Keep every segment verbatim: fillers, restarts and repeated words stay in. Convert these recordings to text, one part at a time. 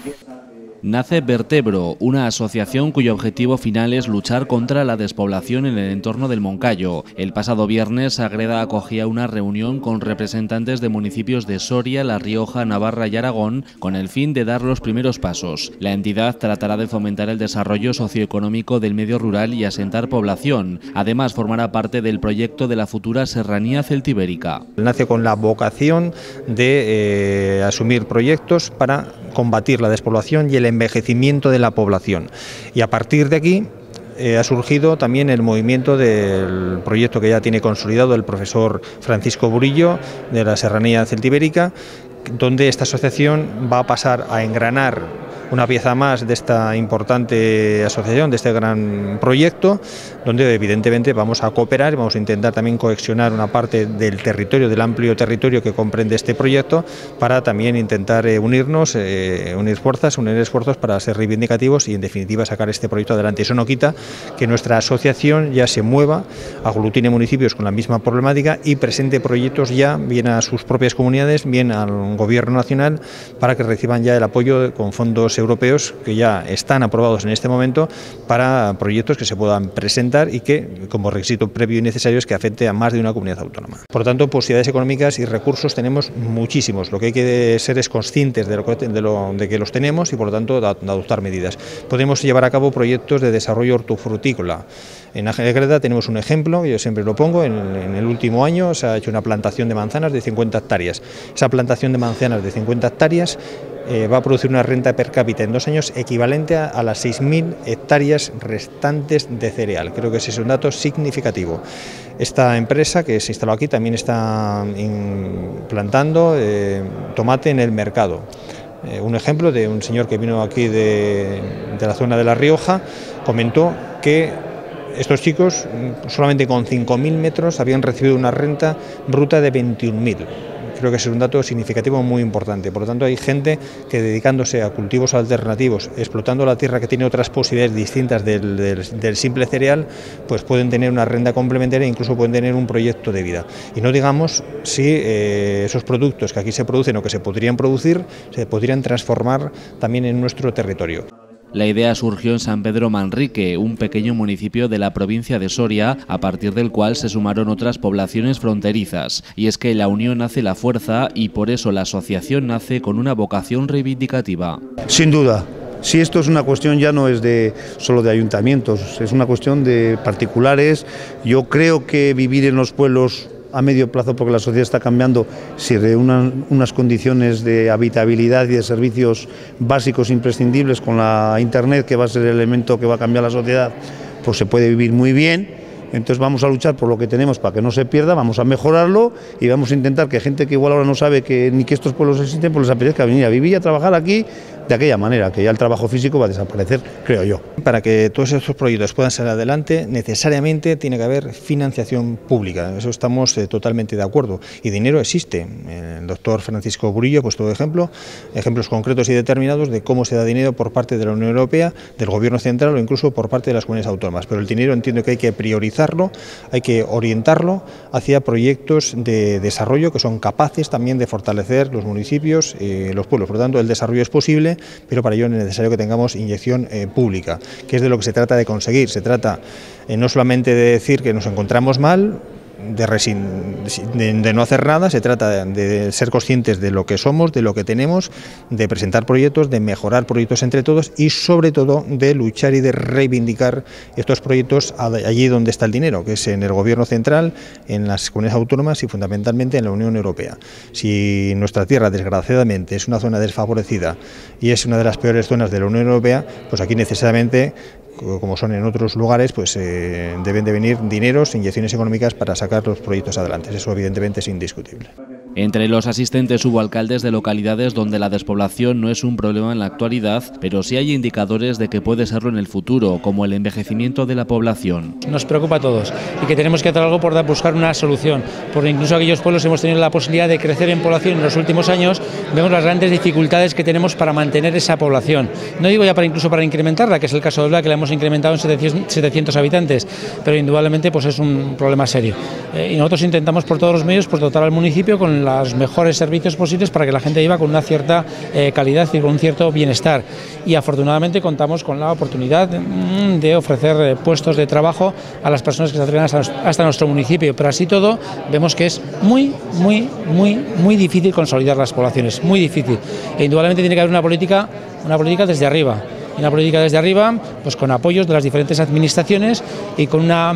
Nace Vertebro, una asociación cuyo objetivo final es luchar contra la despoblación en el entorno del Moncayo. El pasado viernes, Agreda acogía una reunión con representantes de municipios de Soria, La Rioja, Navarra y Aragón con el fin de dar los primeros pasos. La entidad tratará de fomentar el desarrollo socioeconómico del medio rural y asentar población. Además, formará parte del proyecto de la futura Serranía Celtibérica. Nace con la vocación de eh, asumir proyectos para combatir la despoblación y el envejecimiento de la población. Y a partir de aquí eh, ha surgido también el movimiento del proyecto que ya tiene consolidado el profesor Francisco Burillo de la Serranía Celtibérica, donde esta asociación va a pasar a engranar una pieza más de esta importante asociación, de este gran proyecto, donde evidentemente vamos a cooperar y vamos a intentar también cohesionar una parte del territorio, del amplio territorio que comprende este proyecto, para también intentar eh, unirnos, eh, unir fuerzas, unir esfuerzos para ser reivindicativos y en definitiva sacar este proyecto adelante. Eso no quita que nuestra asociación ya se mueva, aglutine municipios con la misma problemática y presente proyectos ya bien a sus propias comunidades, bien al gobierno nacional, para que reciban ya el apoyo con fondos europeos que ya están aprobados en este momento para proyectos que se puedan presentar y que como requisito previo y necesario es que afecte a más de una comunidad autónoma. Por lo tanto, posibilidades económicas y recursos tenemos muchísimos. Lo que hay que ser es conscientes de, lo que, de, lo, de que los tenemos y por lo tanto de adoptar medidas. Podemos llevar a cabo proyectos de desarrollo hortofrutícola. En Agreda tenemos un ejemplo, yo siempre lo pongo, en, en el último año se ha hecho una plantación de manzanas de cincuenta hectáreas. Esa plantación de manzanas de cincuenta hectáreas Eh, va a producir una renta per cápita en dos años equivalente a, a las seis mil hectáreas restantes de cereal. Creo que ese es un dato significativo. Esta empresa que se instaló aquí también está plantando eh, tomate en el mercado. Eh, un ejemplo de un señor que vino aquí de, de la zona de La Rioja, comentó que estos chicos solamente con cinco mil metros habían recibido una renta bruta de veintiún mil. Creo que es un dato significativo muy importante. Por lo tanto, hay gente que dedicándose a cultivos alternativos, explotando la tierra que tiene otras posibilidades distintas del, del, del simple cereal, pues pueden tener una renta complementaria e incluso pueden tener un proyecto de vida. Y no digamos si eh, esos productos que aquí se producen o que se podrían producir, se podrían transformar también en nuestro territorio. La idea surgió en San Pedro Manrique, un pequeño municipio de la provincia de Soria, a partir del cual se sumaron otras poblaciones fronterizas. Y es que la unión hace la fuerza y por eso la asociación nace con una vocación reivindicativa. Sin duda. Si esto es una cuestión ya no es de solo de ayuntamientos, es una cuestión de particulares. Yo creo que vivir en los pueblos a medio plazo, porque la sociedad está cambiando, si reúnan unas condiciones de habitabilidad y de servicios básicos imprescindibles con la Internet, que va a ser el elemento que va a cambiar la sociedad, pues se puede vivir muy bien. Entonces vamos a luchar por lo que tenemos para que no se pierda, vamos a mejorarlo y vamos a intentar que gente que igual ahora no sabe que ni que estos pueblos existen, pues les apetezca venir a vivir y a trabajar aquí de aquella manera, que ya el trabajo físico va a desaparecer, creo yo. Para que todos estos proyectos puedan salir adelante, necesariamente tiene que haber financiación pública, eso estamos eh, totalmente de acuerdo, y dinero existe. El doctor Francisco Burillo ha puesto ejemplo, ejemplos concretos y determinados de cómo se da dinero por parte de la Unión Europea, del Gobierno central o incluso por parte de las comunidades autónomas, pero el dinero entiendo que hay que priorizarlo, hay que orientarlo hacia proyectos de desarrollo que son capaces también de fortalecer los municipios y los pueblos. Por lo tanto, el desarrollo es posible, pero para ello es necesario que tengamos inyección eh, pública, que es de lo que se trata de conseguir. Se trata eh, no solamente de decir que nos encontramos mal, De, de, de no hacer nada, se trata de, de ser conscientes de lo que somos, de lo que tenemos, de presentar proyectos, de mejorar proyectos entre todos y sobre todo de luchar y de reivindicar estos proyectos allí donde está el dinero, que es en el Gobierno central, en las comunidades autónomas y fundamentalmente en la Unión Europea. Si nuestra tierra desgraciadamente es una zona desfavorecida y es una de las peores zonas de la Unión Europea, pues aquí necesariamente, como son en otros lugares, pues eh, deben de venir dineros, inyecciones económicas para sacar los proyectos adelante. Eso evidentemente es indiscutible. Entre los asistentes hubo alcaldes de localidades donde la despoblación no es un problema en la actualidad, pero sí hay indicadores de que puede serlo en el futuro, como el envejecimiento de la población. Nos preocupa a todos y que tenemos que hacer algo por buscar una solución, porque incluso aquellos pueblos hemos tenido la posibilidad de crecer en población en los últimos años, vemos las grandes dificultades que tenemos para mantener esa población. No digo ya para incluso para incrementarla, que es el caso de Olva, que la hemos incrementado en setecientos habitantes, pero indudablemente pues es un problema serio. Eh, y nosotros intentamos por todos los medios pues dotar al municipio con con los mejores servicios posibles para que la gente viva con una cierta eh, calidad y con un cierto bienestar. Y afortunadamente contamos con la oportunidad de ofrecer eh, puestos de trabajo a las personas que se atreven hasta, hasta nuestro municipio, pero así todo vemos que es muy, muy, muy, muy difícil consolidar las poblaciones, muy difícil. E indudablemente tiene que haber una política, una política desde arriba. Y una política desde arriba, pues con apoyos de las diferentes administraciones y con una,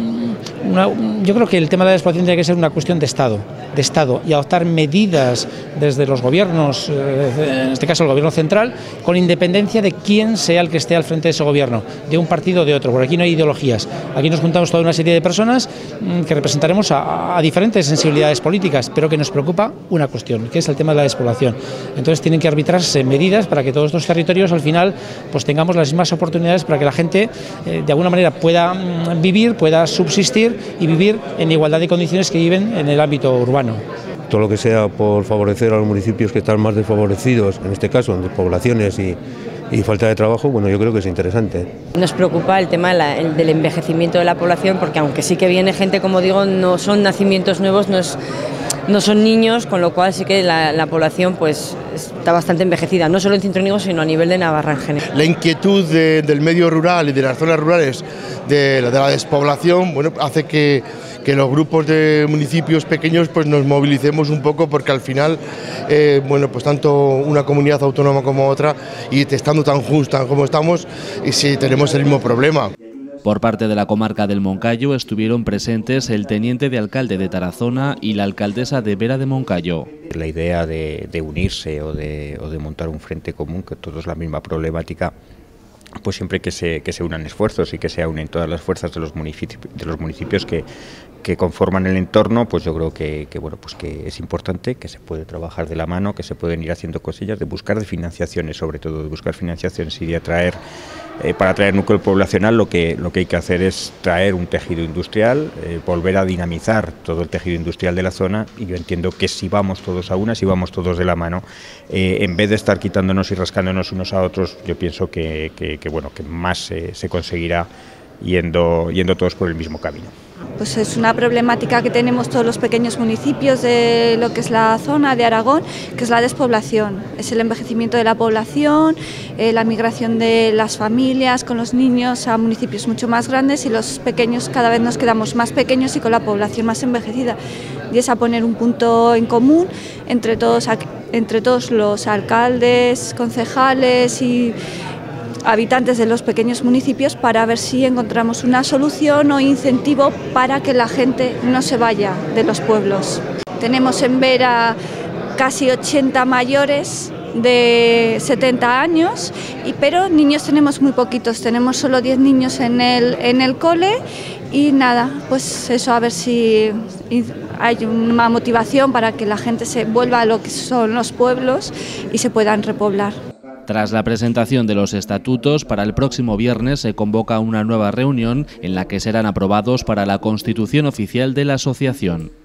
una... Yo creo que el tema de la despoblación tiene que ser una cuestión de Estado, de Estado y adoptar medidas desde los gobiernos, en este caso el gobierno central, con independencia de quién sea el que esté al frente de ese gobierno, de un partido o de otro, porque aquí no hay ideologías. Aquí nos juntamos toda una serie de personas que representaremos a, a diferentes sensibilidades políticas, pero que nos preocupa una cuestión, que es el tema de la despoblación. Entonces tienen que arbitrarse medidas para que todos estos territorios al final pues tengamos las mismas oportunidades para que la gente eh, de alguna manera pueda mm, vivir, pueda subsistir y vivir en igualdad de condiciones que viven en el ámbito urbano. Todo lo que sea por favorecer a los municipios que están más desfavorecidos, en este caso en despoblaciones y, y falta de trabajo, bueno, yo creo que es interesante. Nos preocupa el tema de la, el, del envejecimiento de la población, porque aunque sí que viene gente, como digo, no son nacimientos nuevos, no, es, no son niños, con lo cual sí que la, la población pues está bastante envejecida, no solo en Cintronígo, sino a nivel de Navarra en general. La inquietud de, del medio rural y de las zonas rurales de, de la despoblación, bueno, hace que, que los grupos de municipios pequeños pues nos movilicemos un poco, porque al final, eh, bueno, pues tanto una comunidad autónoma como otra, y estando tan justa como estamos, y si tenemos el mismo problema. Por parte de la comarca del Moncayo estuvieron presentes el teniente de alcalde de Tarazona y la alcaldesa de Vera de Moncayo. La idea de, de unirse o de, o de montar un frente común, que todos la misma problemática, pues siempre que se, que se unan esfuerzos y que se unen todas las fuerzas de los municipios, de los municipios que, que conforman el entorno, pues yo creo que, que, bueno, pues que es importante, que se puede trabajar de la mano, que se pueden ir haciendo cosillas, de buscar de financiaciones, sobre todo de buscar financiaciones y de atraer, eh, para atraer núcleo poblacional lo que, lo que hay que hacer es traer un tejido industrial, eh, volver a dinamizar todo el tejido industrial de la zona, y yo entiendo que si vamos todos a una, si vamos todos de la mano, eh, en vez de estar quitándonos y rascándonos unos a otros, yo pienso que, que, que, bueno, que más eh, se conseguirá yendo, yendo todos por el mismo camino. Pues es una problemática que tenemos todos los pequeños municipios de lo que es la zona de Aragón, que es la despoblación. Es el envejecimiento de la población, eh, la migración de las familias con los niños a municipios mucho más grandes, y los pequeños cada vez nos quedamos más pequeños y con la población más envejecida. Y es a poner un punto en común entre todos, entre todos los alcaldes, concejales y habitantes de los pequeños municipios, para ver si encontramos una solución o incentivo para que la gente no se vaya de los pueblos. Tenemos en Vera casi ochenta mayores de setenta años, y, pero niños tenemos muy poquitos, tenemos solo diez niños en el, en el cole, y nada, pues eso, a ver si hay una motivación para que la gente se vuelva a lo que son los pueblos y se puedan repoblar. Tras la presentación de los estatutos, para el próximo viernes se convoca una nueva reunión en la que serán aprobados para la constitución oficial de la asociación.